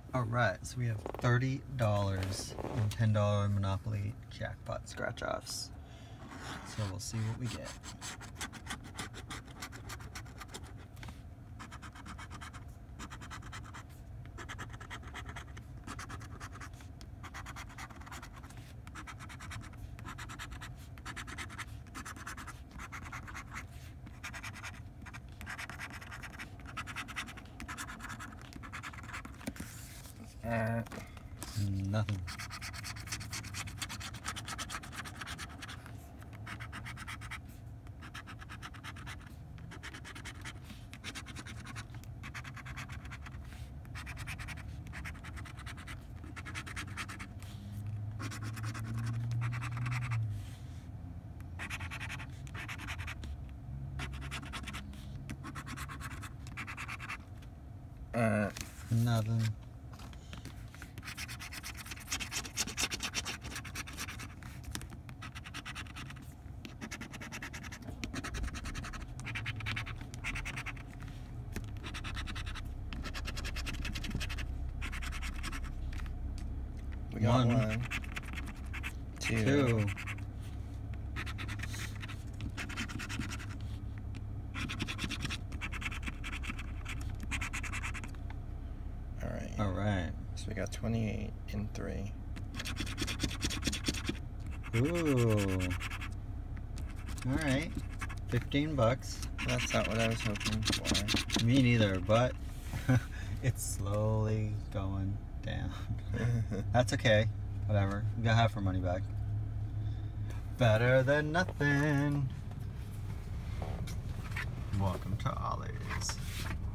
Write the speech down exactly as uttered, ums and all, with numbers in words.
Alright, so we have thirty dollars and ten dollar Monopoly jackpot scratch offs. So we'll see what we get. Uh, Nothing. uh, Nothing. we got One. one, two, Two. all right. Alright. So we got twenty-eight and three. Ooh. Alright. fifteen bucks. That's not what I was hoping for. Me neither, but it's slowly going down. That's okay. Whatever. We got half our money back. Better than nothing. Welcome to Ollie's.